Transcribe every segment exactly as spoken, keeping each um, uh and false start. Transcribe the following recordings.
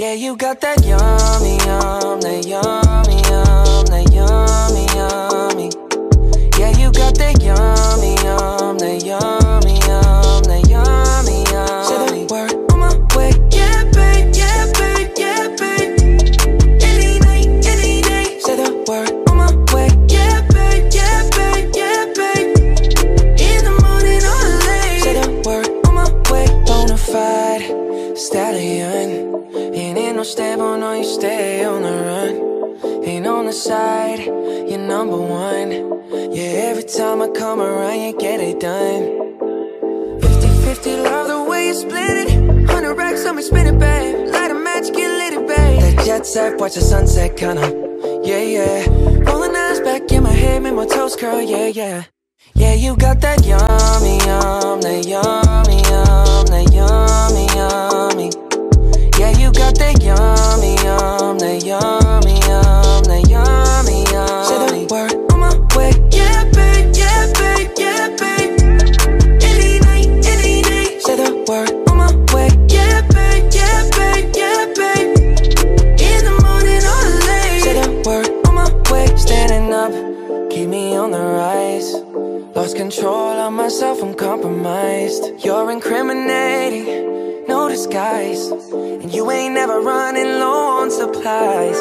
Yeah, you got that yummy, yum, that yummy, yum, that yummy, yummy. Yeah, you got that yummy, yum, that yummy, yum, that yummy, yummy. Say the word on my way. Yeah, babe, yeah, babe, yeah, babe. Any night, any day. Say the word on my way. Yeah, babe, yeah, babe, yeah, babe. In the morning or late. Say the word on my way. Bonafide stallion. Ain't no stable, no, you stay on the run. Ain't on the side, you're number one. Yeah, every time I come around, you get it done. Fifty fifty, love the way you split it. Hundred racks on me, spin it, babe. Light a match, get lit, it, babe. That jet set, watch the sunset, kinda. Yeah, yeah. Rolling eyes back in my head, make my toes curl, yeah, yeah. Yeah, you got that yummy, yum, that yummy, yum, that yummy, yummy. Yeah, you got that yummy, yum, that yummy, yum, that yummy, yummy. Say the word on my way. Yeah, babe, yeah, babe, yeah, babe. Any night, any day. Say the word on my way. Yeah, babe, yeah, babe, yeah, babe. In the morning or late. Say the word on my way. Standing up, keep me on the rise. Lost control of myself, I'm compromised. You're incriminating, no disguise. And you ain't never running low on supplies.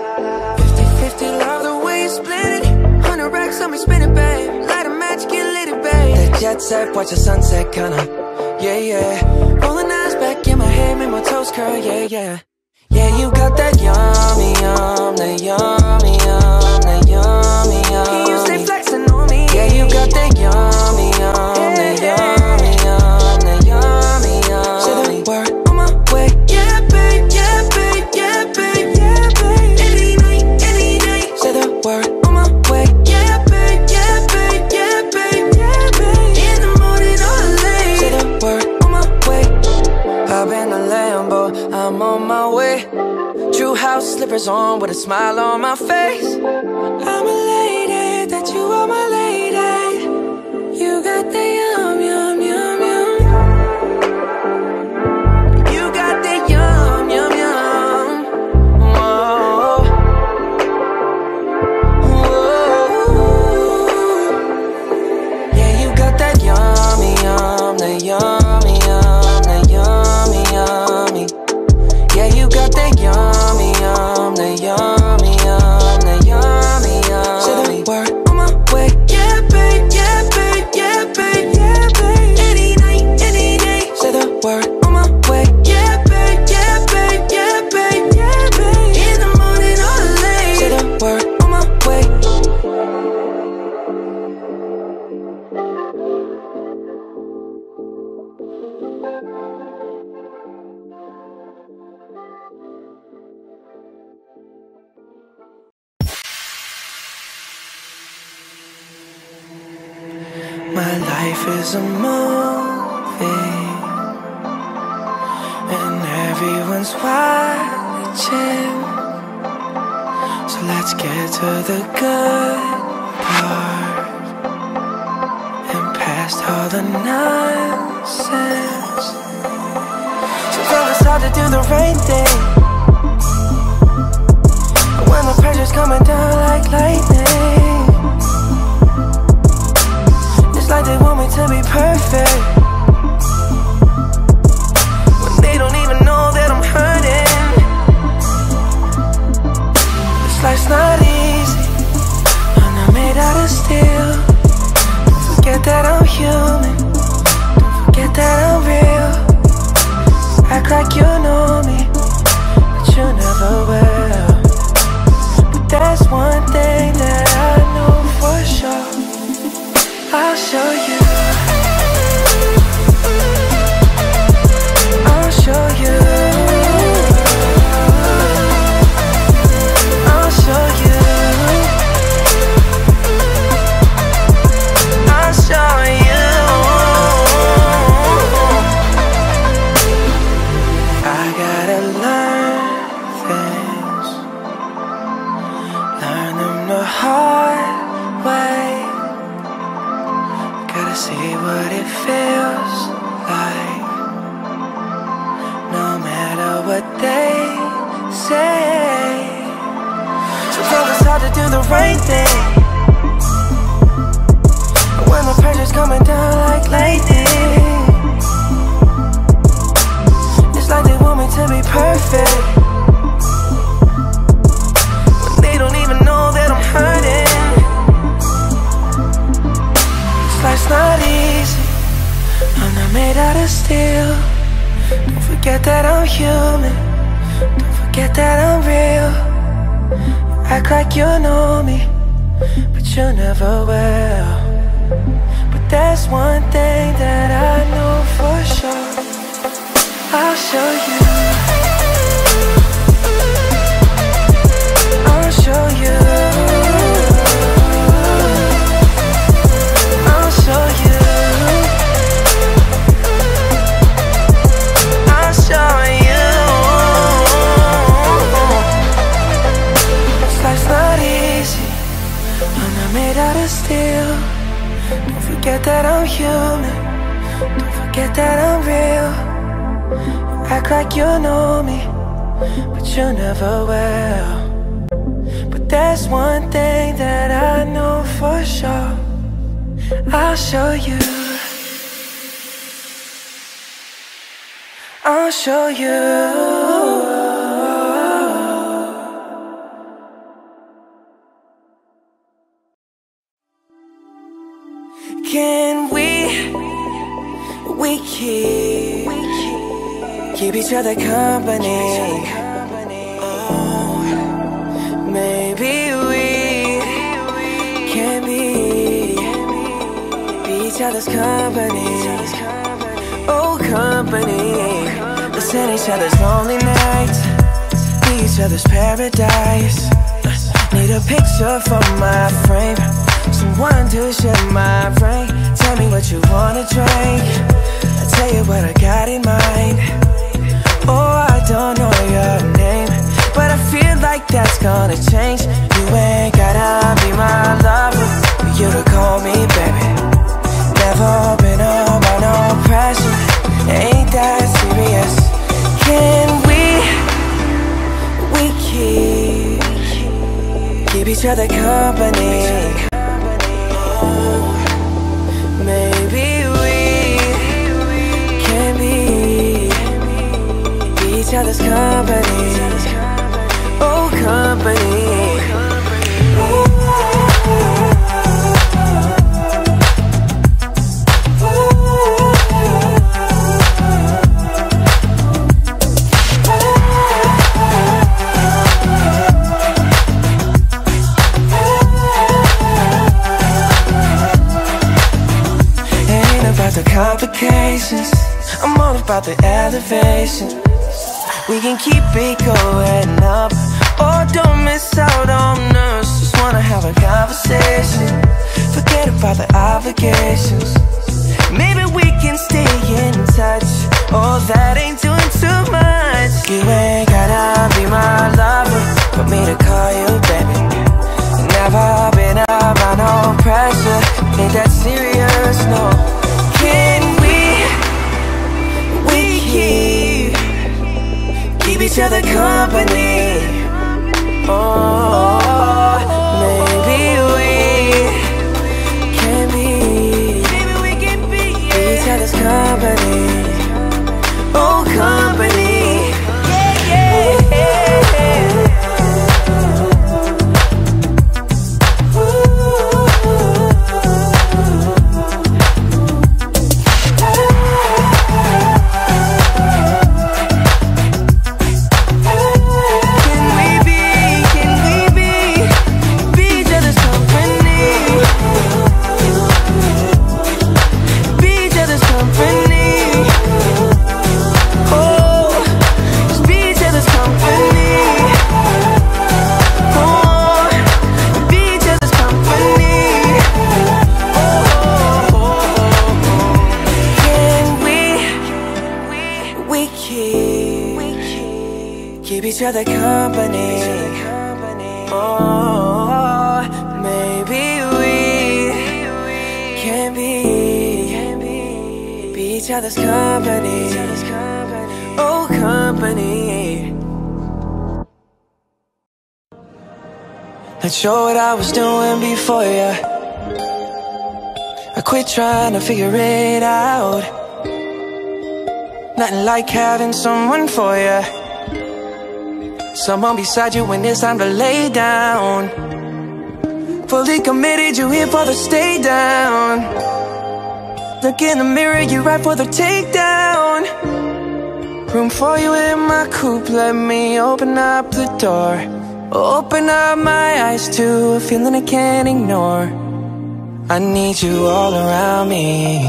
Fifty fifty, love the way you split it. Hundred racks on me, spin it, babe. Light a match, get lit, it, babe. That jet set, watch the sunset, kinda. Yeah, yeah. Rolling eyes back in my head, make my toes curl, yeah, yeah. Yeah, you got that yummy, yum, that yummy, yum, that yummy, yummy. You stay flexing on me. Yeah, you got that yummy, yum, that yummy, yum, that yummy, yum. Say the word on my way. Yeah, babe, yeah, babe, yeah, babe, yeah, babe. Any night, any day. Say the word on my way. Yeah, babe, yeah, babe, yeah, babe, yeah, babe. In the morning or late. Say the word on my way. Hop in the Lambo, I'm on my way. True house slippers on with a smile on my face. I'm elated that you are my lady. You got the yum, yum, yum, yum. You got the yum, yum, yum. Whoa. Whoa. Yeah, you got that yummy, yum, that yummy, yum, that yummy, yummy. Yeah, you got that yummy, yum, that yummy, yum, that yummy, yum. Say the word on my way. Yeah, babe, yeah, babe, yeah, babe, yeah, babe. Any night, any day. Say the word on my way. Yeah, babe, yeah, babe, yeah, babe, yeah, babe. In the morning or late. Say the word on my way. My life is a movie, and everyone's watching. So let's get to the good part, and past all the nonsense. Sometimes it's hard to do the right thing, when the pressure's coming down like lightning. Like they want me to be perfect, when they don't even know that I'm hurting. This life's not easy, I'm not made out of steel. Don't forget that I'm human, don't forget that I'm real. Act like you know me, but you never will. But that's one thing that I know for sure, I'll show you. do the right thing. When the pressure's coming down like lightning, it's like they want me to be perfect, when they don't even know that I'm hurting. This life's not easy, I'm not made out of steel. Don't forget that I'm human, don't forget that I'm real. You act like you know me, but you never will. But there's one thing that I know for sure, I'll show you, I'll show you, I'll show you, I'll show you. This life's not easy, I'm not made out of steel. Don't forget that I'm human, don't forget that I'm real. You act like you know me, but you never will. But there's one thing that I know for sure, I'll show you, I'll show you. Can we, we keep, keep each other company? Oh, maybe we can be, be each other's company. Oh, company. Listen each other's lonely nights, be each other's paradise. Need a picture for my frame, someone to share my brain. Tell me what you wanna drink, I'll tell you what I got in mind. Oh, I don't know your name, but I feel like that's gonna change. You ain't gotta be my lover for you to call me baby. Never been under no pressure, ain't that serious. Can we, we keep, keep each other company? Maybe we can be, be each other's company. Oh, company. The complications, I'm all about the elevation. We can keep it going up, or don't miss out on us. Just wanna have a conversation, forget about the obligations. Maybe we can stay in touch, oh that ain't doing too much. You ain't gotta be my lover for me to call you baby. Never been around no pressure, ain't that serious, no. Can we, we keep, keep each other company? Oh, maybe we can be, maybe we can be, be each other's company. Oh, company. Yeah, yeah, yeah. Each other company. Oh, maybe we can be, be each other's company. Oh, company. Not sure what I was doing before ya. I quit trying to figure it out. Nothing like having someone for ya, someone beside you when it's time to lay down. Fully committed, you here for the stay down. Look in the mirror, you right for the takedown. Room for you in my coupe, let me open up the door. Open up my eyes to a feeling I can't ignore. I need you all around me.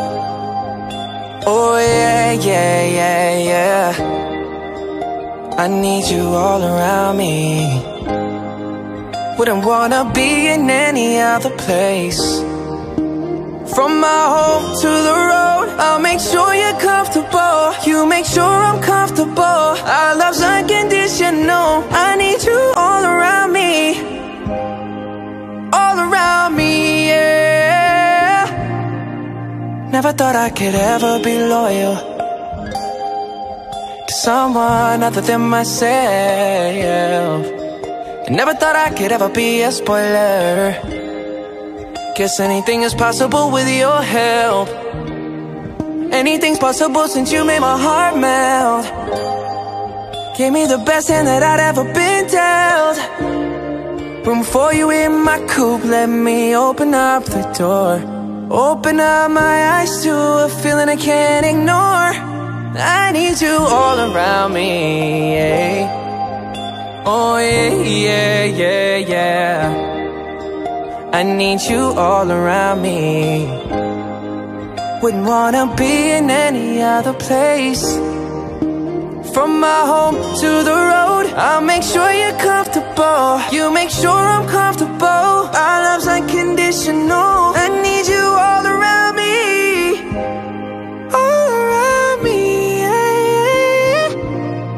Oh yeah, yeah, yeah, yeah. I need you all around me. Wouldn't wanna be in any other place. From my home to the road, I'll make sure you're comfortable. You make sure I'm comfortable. Our love's unconditional. I need you all around me. All around me, yeah. Never thought I could ever be loyal to someone other than myself. I never thought I could ever be a spoiler. Guess anything is possible with your help. Anything's possible since you made my heart melt. Gave me the best hand that I'd ever been dealt. Room for you in my coupe, let me open up the door. Open up my eyes to a feeling I can't ignore. I need you all around me, yeah. Oh yeah, yeah, yeah, yeah. I need you all around me. Wouldn't wanna be in any other place. From my home to the road, I'll make sure you're comfortable. You make sure I'm comfortable. Our love's unconditional. I need you all around me. All around me, yeah, yeah.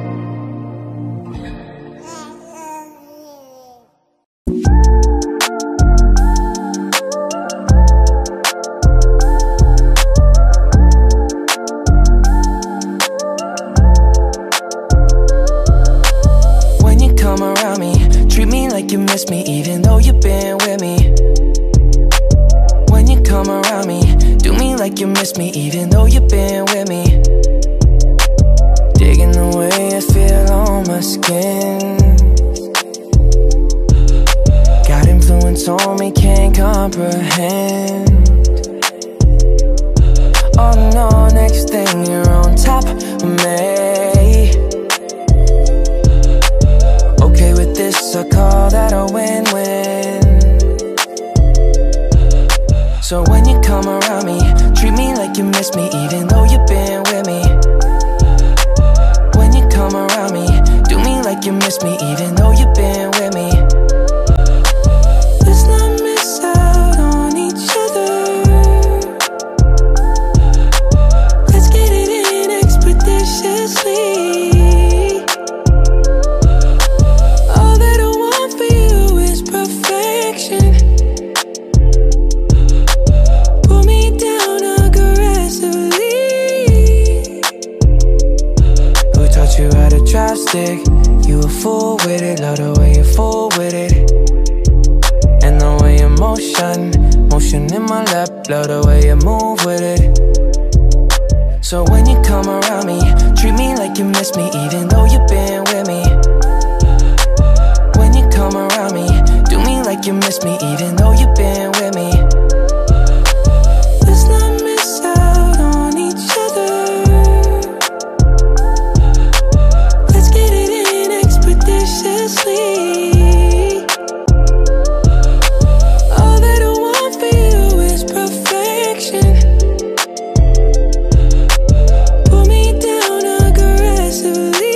Come around me, treat me like you miss me, even though you've been with me. When you come around me, do me like you miss me, even though you've been with me. Digging the way I feel on my skin. Got influence on me, can't comprehend. Oh no, next thing you're on top of me. I call that a win-win. So when you come around me, treat me like you miss me, even though you've been with me. When you come around me, do me like you miss me, even though you've been with me. Let's not miss out on each other. Let's get it in expeditiously. Stick. You a fool with it, love the way you fool with it. And the way you motion, motion in my lap, love the way you move with it. So when you come around me, treat me like you miss me, even though you've been with me. When you come around me, do me like you miss me, even though you've been with me. Let's not miss out on each other. All that I want for you is perfection. Pull me down aggressively.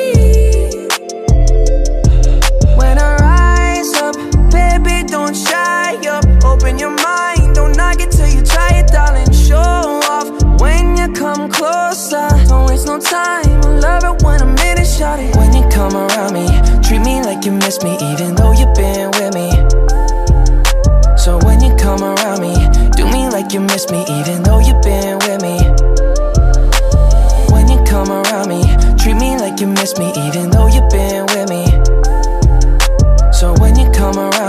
When I rise up, baby, don't shy up. Open your mind, don't knock it till you try it, darling. Show off when you come closer. Don't waste no time, I love it when I'm in it, shout it. When you come around me, treat me like you miss me, even though you've been with me. So when you come around me, do me like you miss me, even though you've been with me. When you come around me, treat me like you miss me, even though you've been with me. So when you come around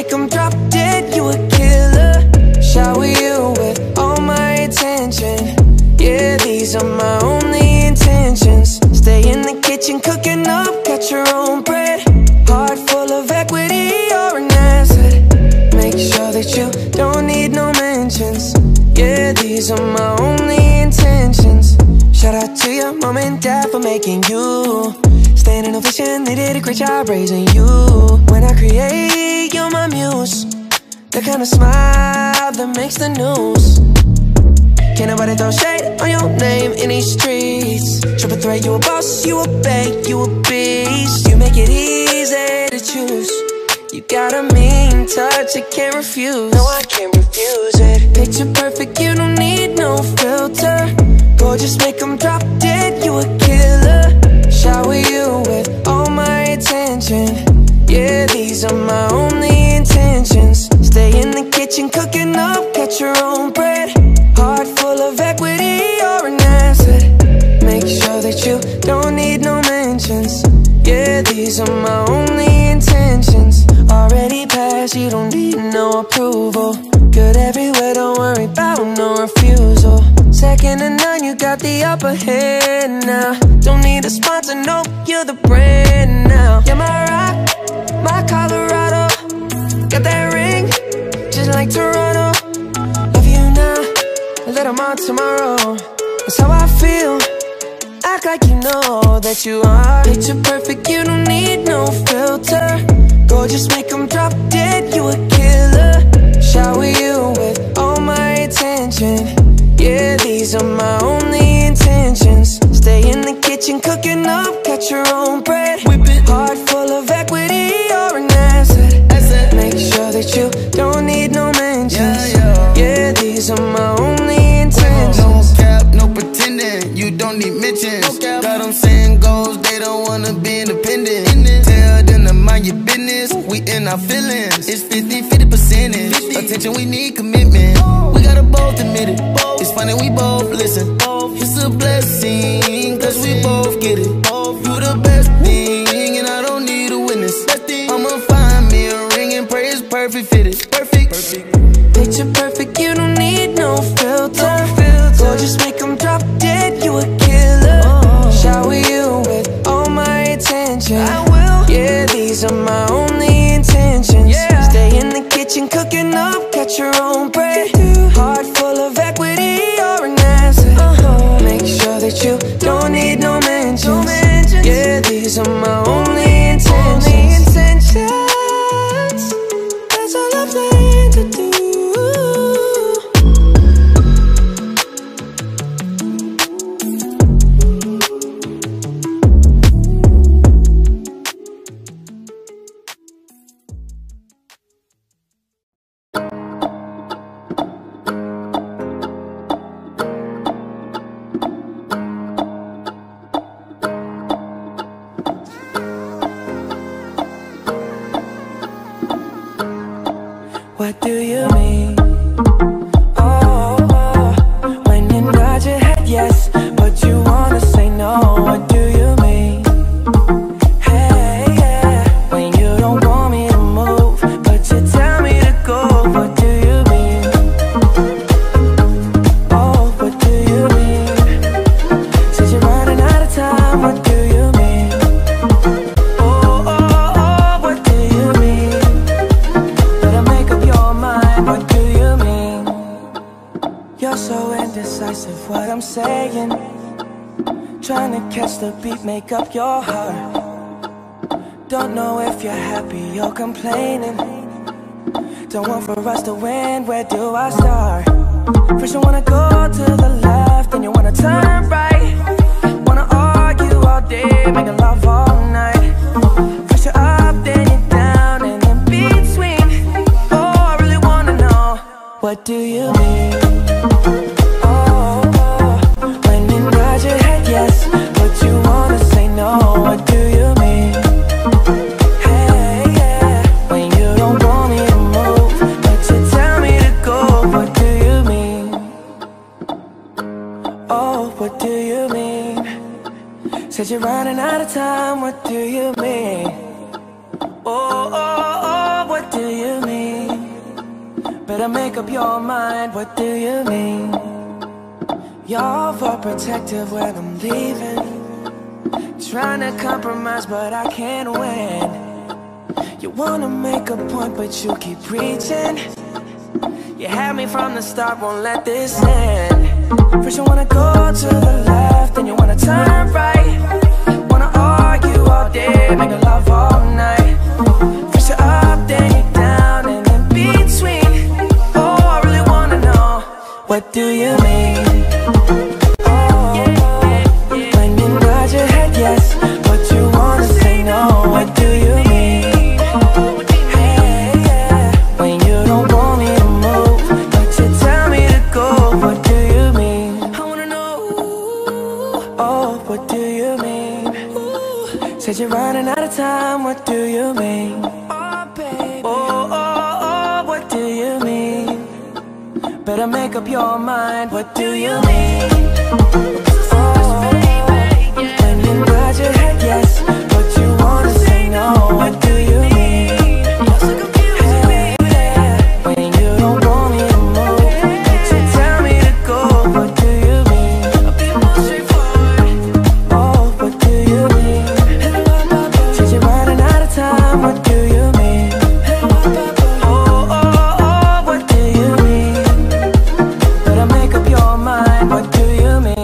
make them drop dead, you a killer. Shower you with all my attention. Yeah, these are my only intentions. Stay in the kitchen cooking up, cut your own bread. Heart full of equity, you're an asset. Make sure that you don't need no mentions. Yeah, these are my only intentions. Shout out to your mom and dad for making you. Standing ovation, they did a great job raising you. When I create, you're my muse. The kind of smile that makes the news. Can't nobody throw shade on your name in these streets. Triple threat, you a boss, you a bank, you a beast. You make it easy to choose. You got a mean touch, I can't refuse. No, I can't refuse it. Picture perfect, you don't need no filter. Gorgeous, make them drop dead, you a killer. Shower you with all my attention. Yeah, these are my only intentions. Stay in the kitchen cooking up, cut your own bread. Heart full of equity, you're an asset. Make sure that you don't need no mentions. Yeah, these are my only intentions. Already passed, you don't need no approval. Good everywhere, don't worry about no refusal. Second to none, you got the upper hand now. Don't need a sponsor, no, you're the brand now. You're my rock, my Colorado. Got that ring, just like Toronto. Love you now, a little more tomorrow. That's how I feel. Act like you know that you are. Picture perfect, you don't need no filter. Gorgeous, make them drop dead, you a killer. Shower you with all my attention. Yeah, these are my only intentions. Stay in the kitchen cooking up, cut your own bread. Heart full of equity, you're an asset. asset. Make sure that you don't need no mentions. Yeah, yeah. Yeah, these are my only intentions. No cap, no pretending, you don't need mentions. No got them saying goals, they don't wanna be independent. Tell them to mind your business, we in our feelings. It's fifty, fifty percentage. Attention, we need commitment. We gotta both admit it. It's funny, we both listen. It's a blessing, cause we both get it. You the best thing, and I don't need a witness. I'ma find me a ring and pray it's perfect fitted. Perfect. Picture perfect, you don't need no filter. Gorgeous, make them drop dead, you a killer. Shower you with all my attention. I will. Yeah, these are my only intentions. Yeah. Stay in the kitchen cooking up, cut your own bread. Heart full of equity, you're an asset. uh-huh. Make sure that you don't need no mentions. No mentions. Yeah, these are my only intentions. Only intentions. That's all I plan to do. What do you mean? Oh, oh, when you nod your head yes, but you wanna say no. What do you mean? Hey, yeah, when you don't want me to move, but you tell me to go. What do you mean? Oh, what do you mean? Since you're running out of time, what do you mean? Oh, oh, oh, what do you mean? Better make up your mind, what do you mean? You're so indecisive, what I'm saying. Trying to catch the beat, make up your heart. Don't know if you're happy or complaining. Don't want for us to win, where do I start? First you wanna go to the left, then you wanna turn right. Wanna argue all day, making love all night. First you're up, then you're down, and in between. Oh, I really wanna know, what do you mean? Oh, oh, when you nod your head yes, but you wanna say no. What do you mean? Hey, yeah, when you don't want me to move, but you tell me to go. What do you mean? Oh, what do you mean? Said you're running out of time, what do you mean? Oh, oh, oh, what do you mean? Better make up your mind, what do you mean? You're overprotective when I'm leaving. Trying to compromise, but I can't win. You wanna make a point, but you keep preaching. You had me from the start, won't let this end. First you wanna go to the left, then you wanna turn right. Wanna argue all day, make love all night. First you're up, then you're down, and in between. Oh, I really wanna know, what do you mean? Oh, when you nod your head yes, but you wanna say no, what do you mean? Hey, yeah. When you don't want me to move, but you tell me to go, what do you mean? I wanna know, oh, what do you mean? Said you're running out of time, what do you mean? Oh, baby. Oh, oh, oh, what do you mean? Better make up your mind, what do you mean? Oh, when you nod your head yes, but you wanna say no, what do you mean? Hey, yeah. When you don't want me to move, but you tell me to go, what do you mean? A bit more straightforward. Oh, what do you mean? Said you're running out of time, what do you mean? Oh, oh, oh, what do you mean? Better make up your mind, what do you mean?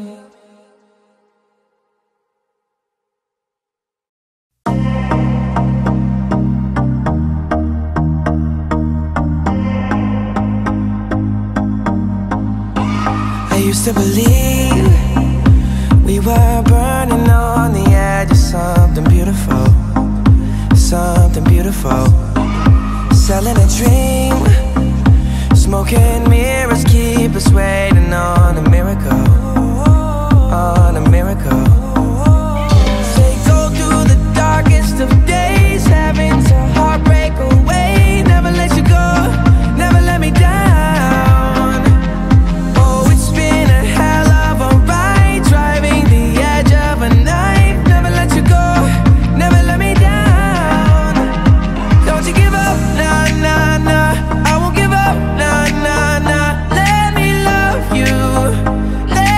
I used to believe we were burning on the edge of something beautiful, something beautiful. Selling a dream, smoking mirrors keep us waiting on a miracle, on a miracle. They go through the darkest of days, having to heartbreak away. Never let you go, never let me down. Oh, it's been a hell of a ride, driving the edge of a knife. Never let you go, never let me down. Don't you give up, nah, nah, nah. I won't give up, nah, nah, nah. Let me love you, let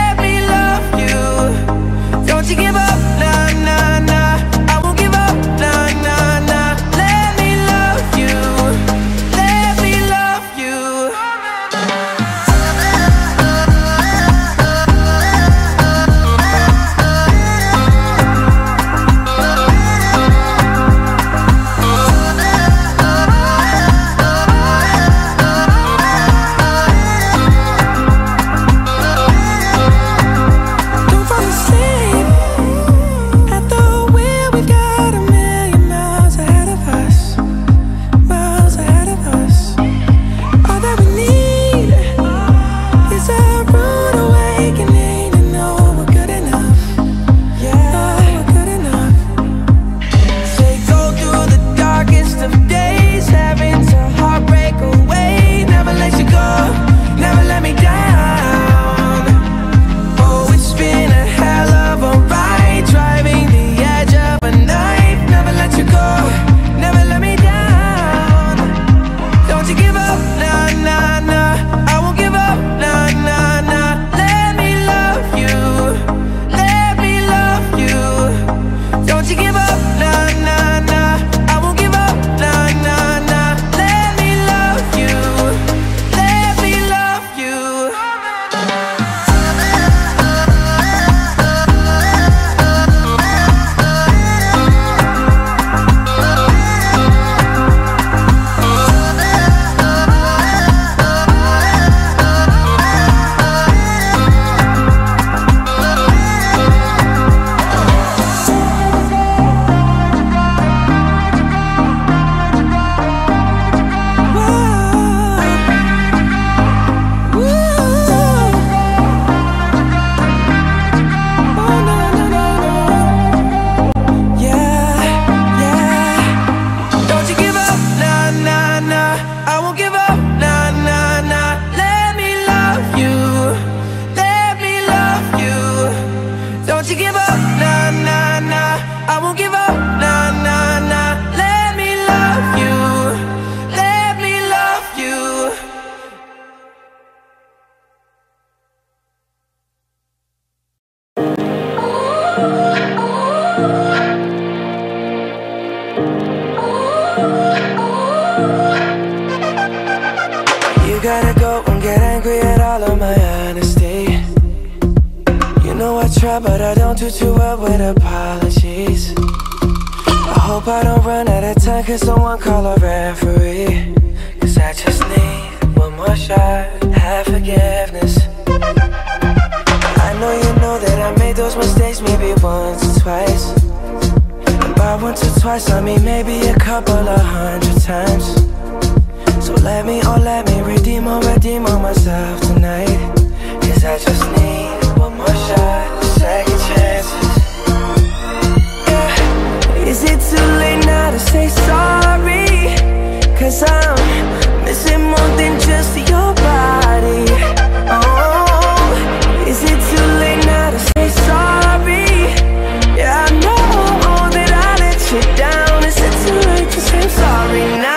try, but I don't do too well with apologies. I hope I don't run out of time, cause someone call a referee. Cause I just need one more shot, have forgiveness. I know you know that I made those mistakes maybe once or twice. And by once or twice I mean maybe a couple of hundred times. So let me, oh let me redeem or redeem on myself tonight. Cause I just need one more shot, second chances. Yeah. Is it too late now to say sorry? Cause I'm missing more than just your body. Oh, is it too late now to say sorry? Yeah, I know that I let you down. Is it too late to say I'm sorry now?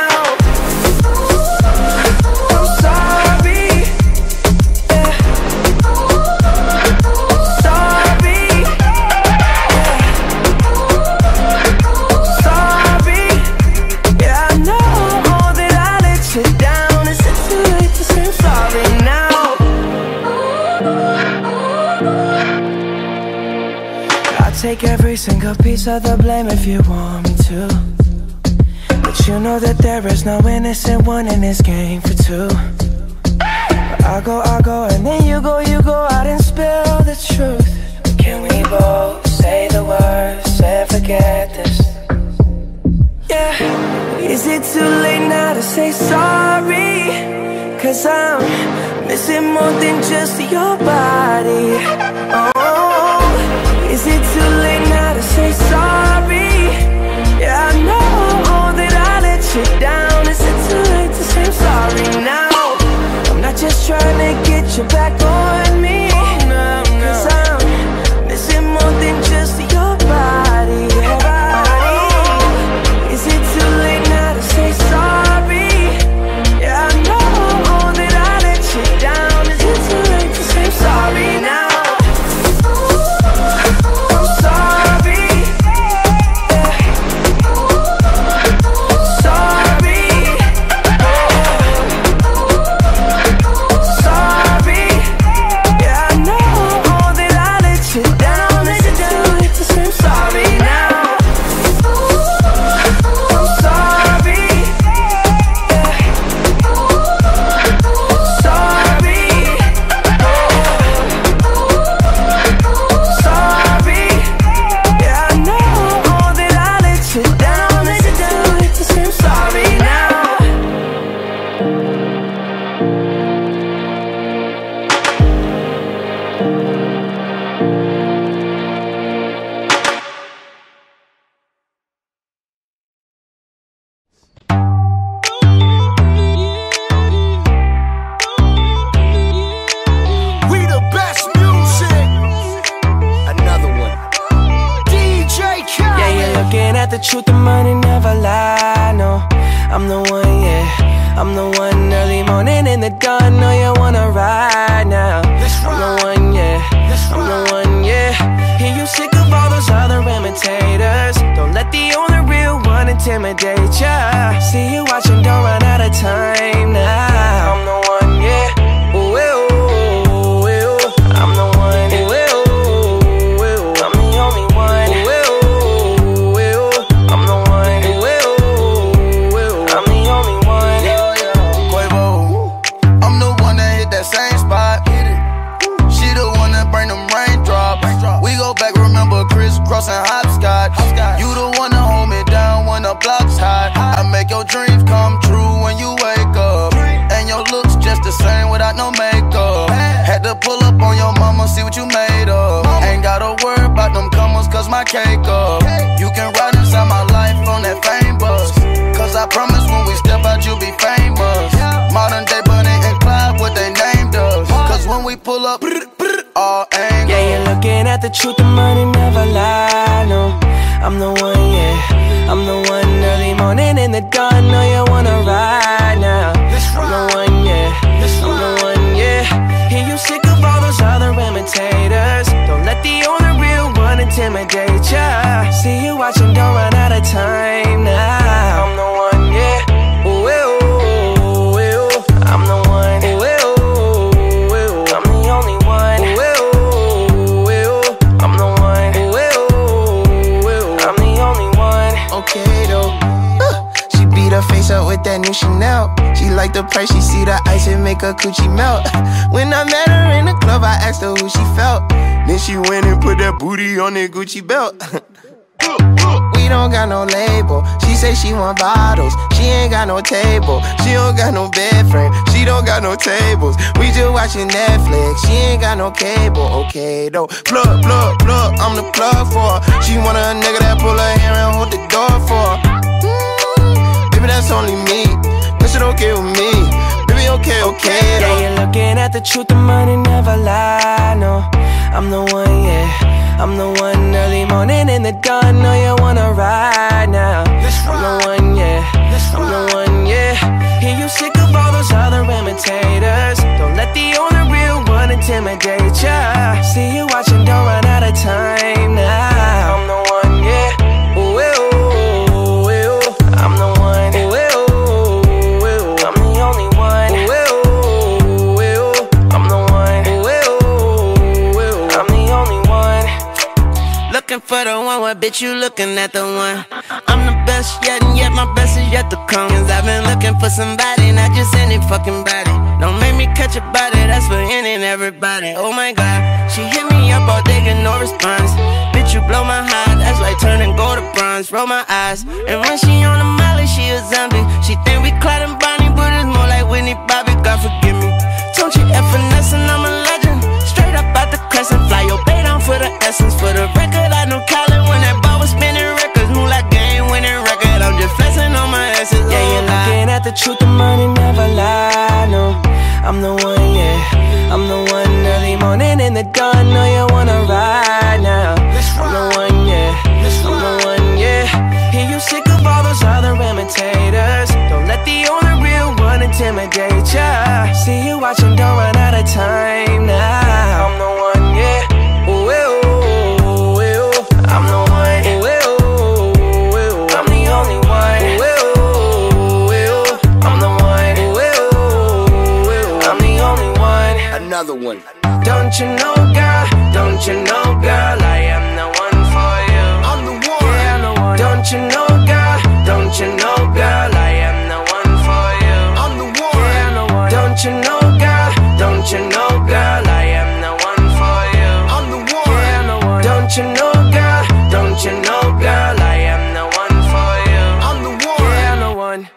Take every single piece of the blame if you want me to. But you know that there is no innocent one in this game for two. But I go, I go, and then you go, you go out and spill the truth. But can we both say the words and forget this? Yeah. Is it too late now to say sorry? Cause I'm missing more than just your body. Oh, is it too late now to say sorry? Yeah, I know that I let you down. Is it too late to say I'm sorry now? I'm not just trying to get you back on me. Cause I'm missing more than just your body. Oh, is it too late now to say sorry? Yeah, I know that I let you down. Is it too late to say I'm sorry now? The truth, the money never lie, no. I'm the one, yeah. I'm the one early morning in the dawn. Know you wanna ride now. I'm the one, yeah. I'm the one, yeah. Hear you sick of all those other imitators. Don't let the only real one intimidate ya. See you watching, don't run out of time now. I'm the one, yeah. Ooh, ooh, ooh, ooh. I'm the one, ooh, ooh, ooh. I'm the only one, ooh, ooh. Crossing hopscotch. You the one to hold me down when the block's hot. I make your dreams come true when you wake up. And your looks just the same without no makeup. Had to pull up on your mama, see what you made of. Ain't gotta worry about them comers, cause my cake up. You can ride inside my life on that fame bus. Cause I promise when we step out you'll be famous. Modern day Bonnie and Clyde, what they named us. Cause when we pull up, all angles. Yeah, you're looking at the truth, the money never lie, no. I'm the one, yeah. I'm the one early morning in the dawn. Know you wanna ride now. I'm the one, yeah. I'm the one, yeah. Hear you sick of all those other imitators. Don't let the only real one intimidate ya. See you watching, don't run out of time now. I'm the one, yeah. Ooh, ooh, ooh, ooh. I'm the one, ooh, ooh, ooh. I'm the only one, ooh, ooh, ooh. I'm out. She like the price, she see the ice and make her coochie melt. When I met her in the club, I asked her who she felt. Then she went and put that booty on that Gucci belt. We don't got no label. She say she want bottles. She ain't got no table. She don't got no bed frame. She don't got no tables. We just watching Netflix. She ain't got no cable. Okay though. Plug, plug, plug. I'm the plug for her. She want a nigga that pull her hair and hold the door for her. Mm, baby, that's only me. That shit okay with me. Baby, okay, okay though. Yeah, you're looking at the truth. The money never lie. No, I'm the one, yeah. I'm the one early morning in the dawn. Know you wanna ride now. I'm the one, yeah. I'm the one, yeah. Hear you sick of all those other imitators. Don't let the only real one intimidate ya. See you watching, don't run out of time now. I'm the one, yeah. Ooh, ooh, ooh, ooh. I'm the one. Ooh, ooh, ooh. I'm the only one. Ooh, ooh, ooh. I'm the one. Ooh, ooh, ooh. I'm the only one. Looking for the one, what bitch you looking at the one? I'm the best yet, and yet my best is yet to come. Cause I've been looking for somebody, not just any fucking body. Don't make me catch a body, that's for any and everybody. Oh my god, she hit me up all day, get no response. Bitch, you blow my heart, that's like turning gold to bronze. Roll my eyes, and when she on the molly, she a zombie. She think we Clyde and Bonnie, but it's more like Whitney Bobby, God forgive me. Don't you F finesse and I'm a legend. Straight up out the crescent, fly your bait on for the essence. For the record, I know Colin when that ball was spinning records. Move like game winning record, I'm just flexing on my essence. Yeah, you're looking at the truth, the money never lie. No, I'm the one, yeah. I'm the one early morning in the dawn. Know you wanna ride now. I'm the one, yeah. I'm the one, yeah. Hear you sick of all those other imitators. Don't let the only real one intimidate ya. See you watching, don't run out of time now. I'm the one, yeah. Ooh, ooh, ooh, ooh. I'm the one. Ooh, ooh, ooh. I'm the only one. Ooh, ooh, ooh. I'm the one. Ooh, ooh, ooh. I'm the only one. Another one. Don't you know, girl? Don't you know, girl? I am the one for you. I'm the one. Yeah, I'm the one. Don't you know, girl? Don't you know, girl? I am the one for you. I'm the one. Yeah, I'm the one. Don't you know, girl? Don't you know, girl? I am the one for you. I'm the one. Yeah, I'm the one. Don't you know, girl? Don't you know, girl? I am the one for you. I'm the one. Yeah, I'm the one.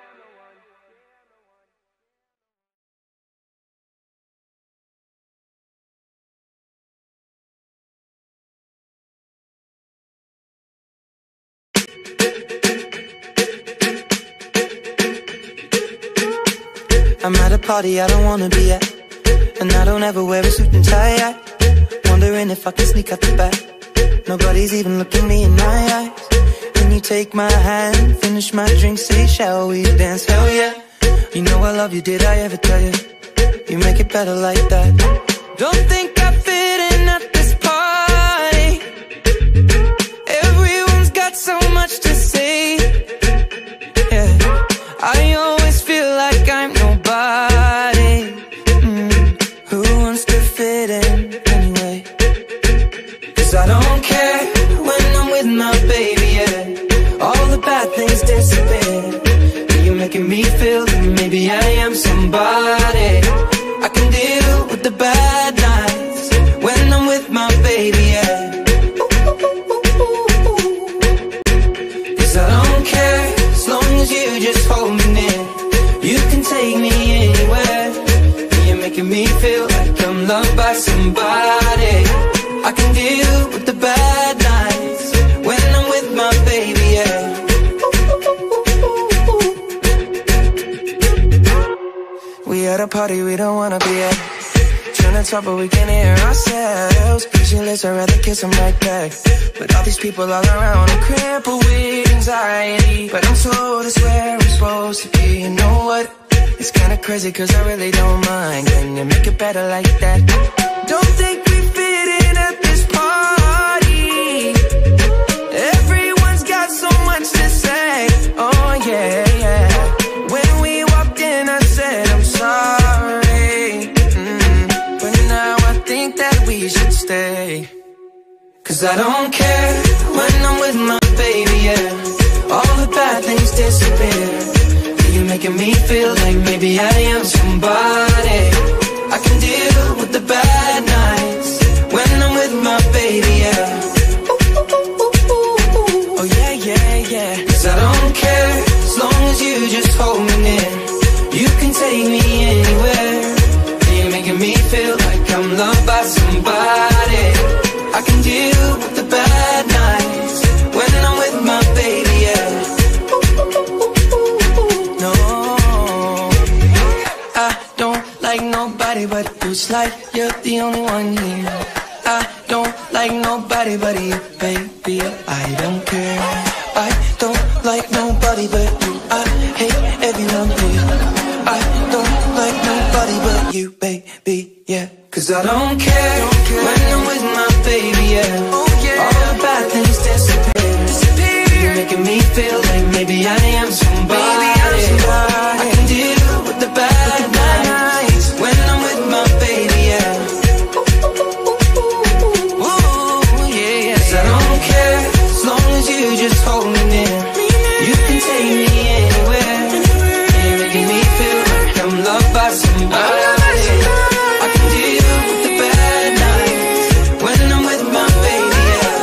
I'm at a party I don't wanna be at, and I don't ever wear a suit and tie yet. Wondering if I can sneak out the back. Nobody's even looking me in my eyes. Can you take my hand, finish my drink, say shall we dance? Hell yeah. You know I love you, did I ever tell you? You make it better like that. Don't think I fit in at this party. Everyone's got so much to say. Yeah, I always feel like I'm nobody. mm. Who wants to fit in anyway? Cause I don't care when I'm with my baby, yeah. All the bad things disappear. You're making me feel that maybe I am somebody. I can deal with the bad nights when I'm with my baby, yeah. Cause I don't care as long as you just hold me near. You can take me anywhere. You're making me feel like I'm loved by somebody. I can deal with the bad nights when I'm with my baby, yeah. We at a party we don't wanna be at. Trying to talk but we can't hear ourselves. Pictureless, I'd rather kiss them right back. But all these people all around, I'm crippled with anxiety. But I'm told it's where I'm supposed to be. You know what? It's kinda crazy cause I really don't mind. Can you make it better like that? Don't think we fit in at this party. Everyone's got so much to say. Oh yeah, yeah. When we walked in I said I'm sorry. mm. But now I think that we should stay. Cause I don't care when I'm with my baby, yeah. All the bad things disappear. you're making me feel like maybe I am somebody. I can deal with the bad nights when I'm with my baby, yeah. Oh yeah, yeah, yeah. 'Cause I don't care, as long as you just hold me near. You can take me anywhere. You're making me feel like I'm loved by somebody. I can deal with the bad nights when I'm with my baby, yeah. No, I don't like nobody but you. It's like you're the only one here. I don't like nobody but you, baby. I don't care. I don't like nobody but you. I hate everyone here. I don't like nobody but you, baby, yeah. 'Cause I don't care, don't care when I'm with my baby, yeah. Oh, yeah. All the bad things disappear, disappear. You're making me feel like maybe I am somebody, maybe I'm somebody. I can deal with the bad, with the bad nights when I'm with my baby, yeah. Ooh, yeah, yeah. 'Cause I don't care, as long as you just hold me near. You can take me anywhere. You're making me feel like I'm loved by somebody. I can deal with the bad nights when I'm with my baby, yeah.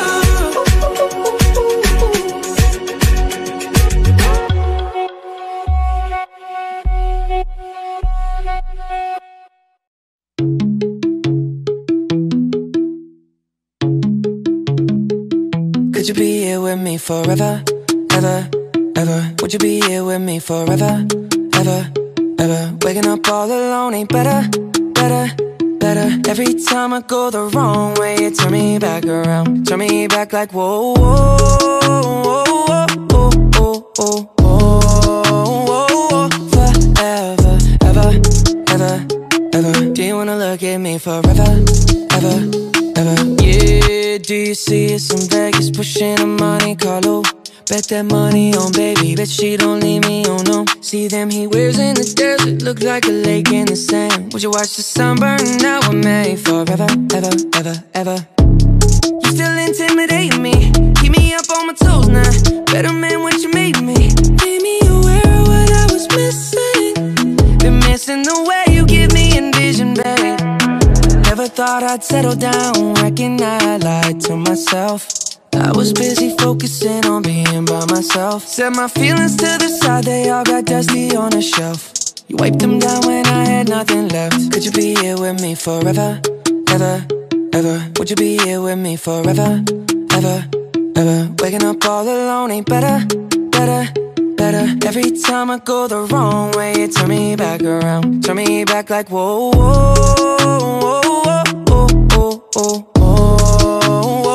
Could you be here with me forever, ever, ever? Would you be here with me forever, ever, ever? Waking up all alone ain't better, better, better. Every time I go the wrong way, you turn me back around. Turn me back like whoa, whoa, whoa, whoa, whoa, whoa, whoa, whoa. Forever, ever, ever, ever. Do you wanna look at me forever, ever, ever? Yeah, do you see us in Vegas pushing a Monte Carlo? Bet that money on baby, bet she don't leave me, oh no. See them he wears in the desert, look like a lake in the sand. Would you watch the sun burn out with me forever, ever, ever, ever? You still intimidate me, keep me up on my toes now. Better man what you made me, made me aware of what I was missing. Been missing the way you give me envision, babe. Never thought I'd settle down, reckon I lied to myself. I was busy focusing on being by myself. Set my feelings to the side, they all got dusty on the shelf. You wiped them down when I had nothing left. Could you be here with me forever, ever, ever? Would you be here with me forever, ever, ever? Waking up all alone ain't better, better, better. Every time I go the wrong way, you turn me back around. Turn me back like whoa, whoa, whoa, whoa, whoa, whoa, whoa.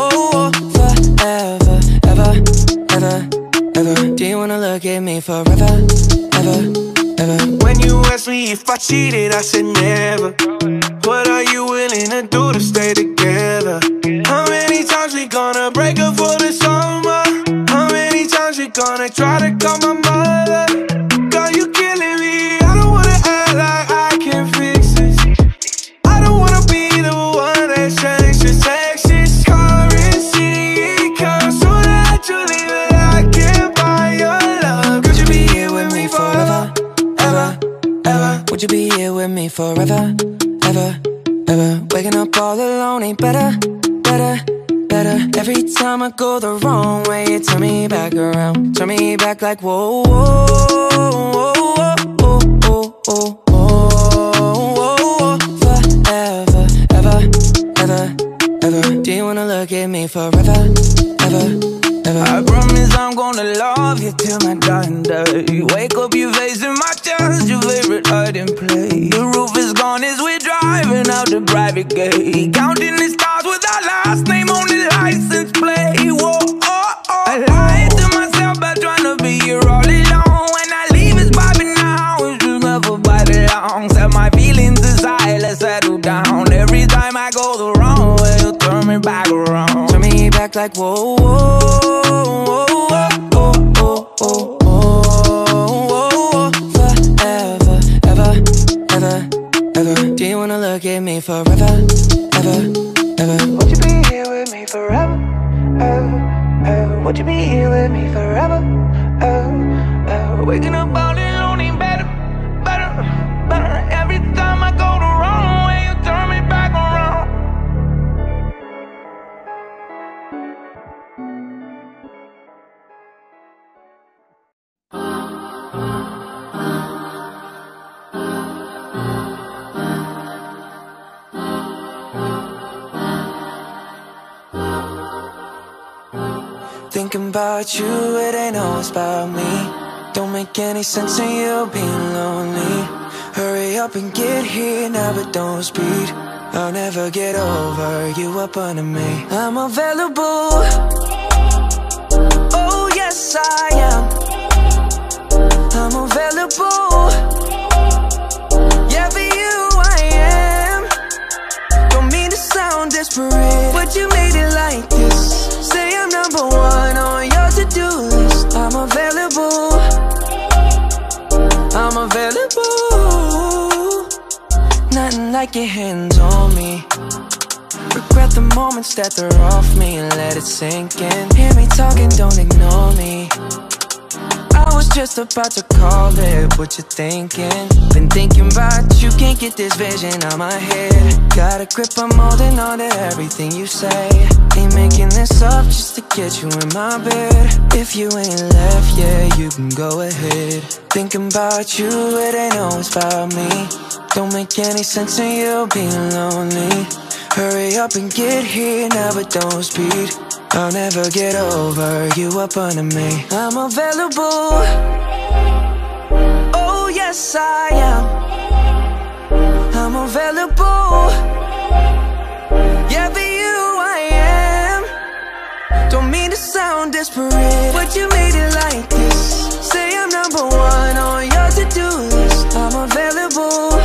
Forever, ever, ever, ever. Do you wanna look at me forever, ever, ever? When you asked me if I cheated, I said never. What are you willing to do to stay together? How many times we gonna break up for the summer? How many times we gonna try to call my mother? Girl, you killing me. I don't wanna act like I can fix this. I don't wanna be the one that shakes your sexist currency. Cause so naturally that I can't buy your love. Could you be here with me forever, ever, ever? Would you be here with me forever, ever, ever? Waking up all alone ain't better, better, better. Every time I go the wrong way, you turn me back around. Turn me back like whoa, whoa, whoa, whoa, whoa, whoa, whoa. Forever, ever, ever, ever. Do you wanna look at me forever, ever, ever? I promise I'm gonna love you till my dying day. Wake up, you facing my chest, your favorite hiding place. The roof is gone as we're driving out the private gate. Counting the stars with our last name on the license plate. Whoa, oh, oh. I lied to myself by trying to be here all alone. When I leave, it's vibing now, it's just never by the long. Set my feelings aside, let's settle down. Every time I go the wrong way, you turn me back around. Turn me back like whoa, whoa, whoa, whoa, whoa, whoa, whoa. Forever, ever, ever, ever. Do you wanna look at me forever, ever, ever? Would you be here with me forever, ever, ever? Would you be here with me forever, ever, ever? Waking up all alone. thinking about you, it ain't always about me. Don't make any sense in you being lonely. Hurry up and get here now, but don't speed. I'll never get over you up under me. I'm available. Oh yes I am. I'm available. Yeah, for you I am. Don't mean to sound desperate, but you made it like this. Say I'm number one on your to-do list. I'm available. I'm available. Nothing like your hands on me. Regret the moments that they're off me and let it sink in. Hear me talking, don't ignore me. I was just about to call it, what you thinking? Been thinking about you, can't get this vision out my head. Got a grip, I'm holding on to everything you say. Ain't making this up just to get you in my bed. If you ain't left yet, you can go ahead. Thinking about you, it ain't always about me. Don't make any sense in you being lonely. Hurry up and get here now, but don't speed. I'll never get over you up under me. I'm available. Oh yes I am. I'm available. Yeah, for you I am. Don't mean to sound desperate, but you made it like this. Say I'm number one on your to-do list. I'm available.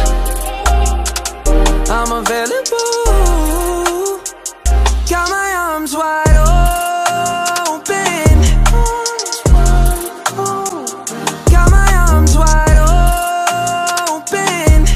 I'm available. Got my arms wide open. Got my arms wide open.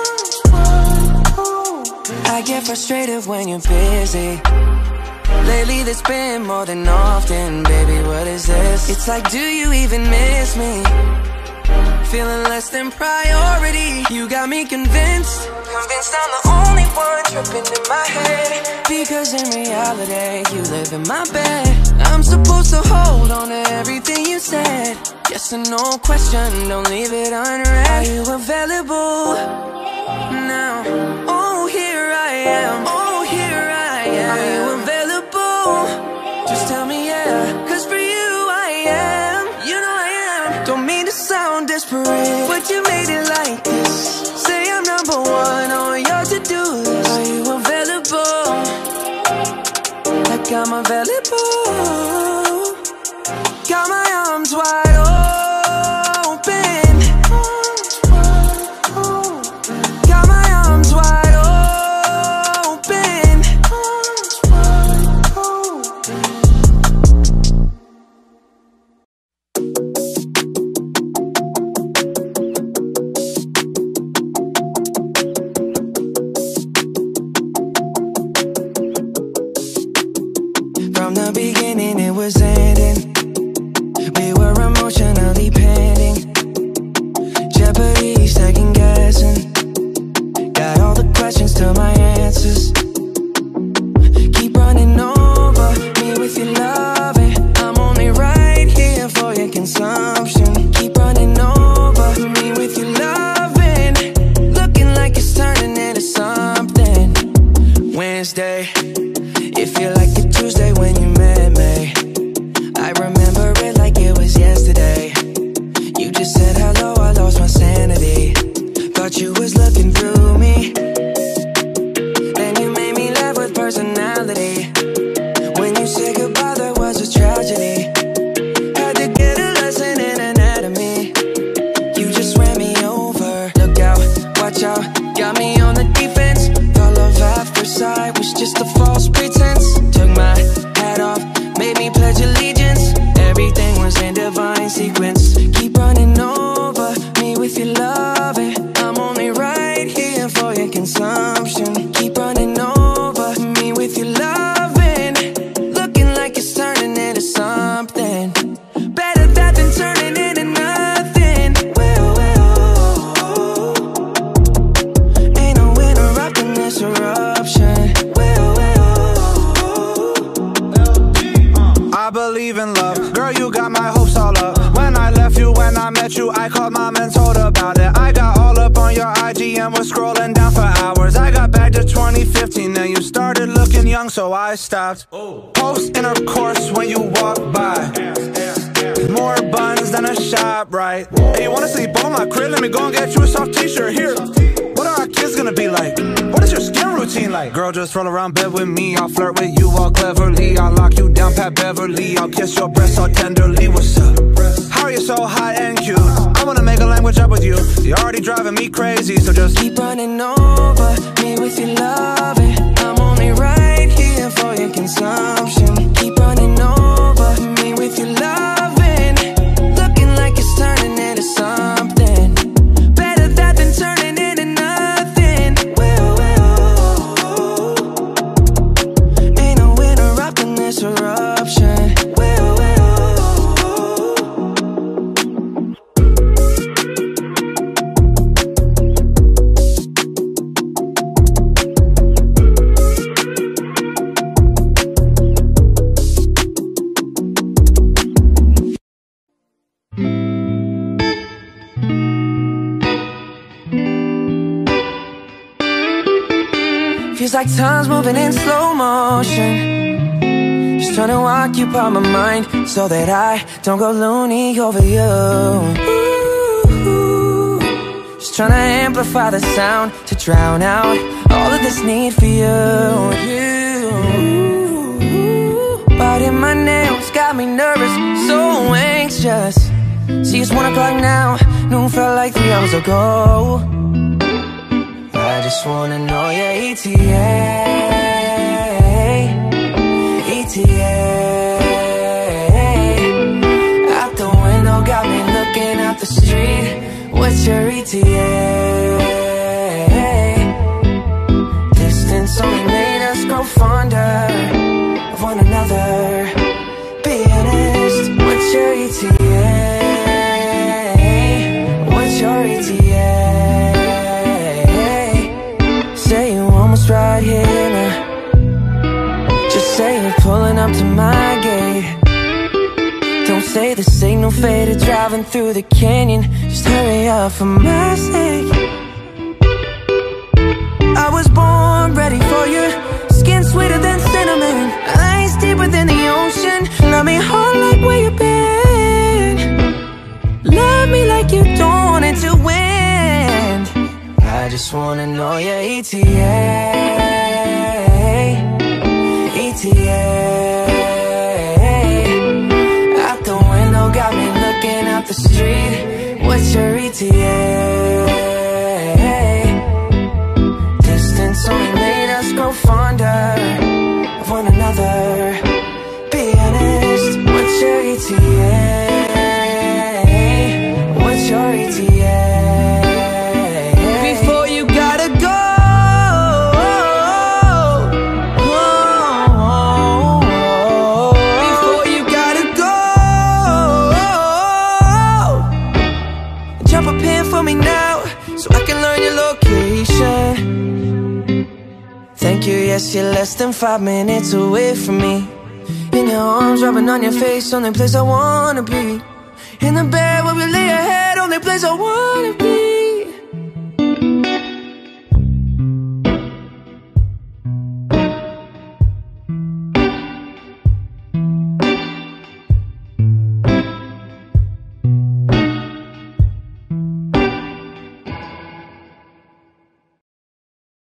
I get frustrated when you're busy. Lately that's been more than often. Baby, what is this? It's like, do you even miss me? Feeling less than priority. You got me convinced. Convinced I'm the only one tripping in my head. Because in reality, you live in my bed. I'm supposed to hold on to everything you said. Yes or no question, don't leave it unread. Are you available now? Oh, here I am. Oh, here I am. Are you available? Just tell me yeah. Cause for you I am. You know I am. Don't mean to sound desperate, but you made it like this. Say I'm number one on your to-do list. Are you available? Like I'm available. Got my arms wide open. Got my arms wide open. From the beginning it was ending. We were emotionally pending. Jeopardy, second guessing. Got all the questions to my answers. Keep running over me with your loving. I'm only right here for your consumption. Keep running over me with your loving. Looking like it's turning into something. Wednesday, it feel like a Tuesday when you met me. I remember it like it was yesterday. You just said hello, I lost my sanity. Thought you was looking through me. Then you made me laugh with personality. When you said goodbye, there was a tragedy. Had to get a lesson in anatomy. You just ran me over. Look out, watch out, got me on the defense. Thought love at first sight was just a false pretense. Took my hat off, made me pledge allegiance. Everything was in divine sequence. Keep running over me with your loving. I'm only right here for your consumption. Keep running over me with your loving. Looking like it's turning into something. Better that than turning into nothing. Well, well, ain't no interrupting this eruption. Well, well, I believe in love. Girl, you got my hopes all up. When I left you, when I met you, I called mom and told about it. I got all up on your I G and was scrolling down for hours. I got back to twenty only fifteen and you started looking young, so I stopped. Post intercourse when you walk by. More buns than a shop, right? Hey, you wanna sleep over my crib? Let me go and get you a soft t-shirt. Here, what are our kids gonna be like? What is your skin routine like? Girl, just roll around bed with me. I'll flirt with you all cleverly. I'll lock you down, Pat Beverly. I'll kiss your breast all tenderly. What's up? How are you so hot and cute? I wanna make a language up with you. You're already driving me crazy, so just keep running over me with your loving. I'm only right here for your consumption. Keep running over me with your loving. Looking like it's turning into something better that than turning into nothing. Well, well, ain't no interrupting this eruption. Well, well. Feels like time's moving in slow motion. Just trying to occupy my mind so that I don't go loony over you. Ooh, just trying to amplify the sound to drown out all of this need for you. You, biting my nails got me nervous, so anxious. See, it's one o'clock now, noon felt like three hours ago. I just wanna know your E T A, E T A. Out the window got me looking out the street. What's your E T A? Distance only made us grow fonder of one another. Be honest, what's your E T A? What's your E T A? Right here now. Just say you're pulling up to my gate. Don't say the signal faded driving through the canyon. Just hurry up for my sake. I was born ready for you. Skin sweeter than cinnamon, eyes deeper than the ocean. Love me hard like where you been. Love me like you don't want it to win. I just wanna know your E T A, E T A. Out the window got me looking out the street. What's your E T A? Distance only made us grow fonder of one another. Be honest, what's your E T A? What's your E T A? Thank you, yes, you're less than five minutes away from me. In your arms, rubbing on your face, only place I wanna be. In the bed where we lay your head, only place I wanna be.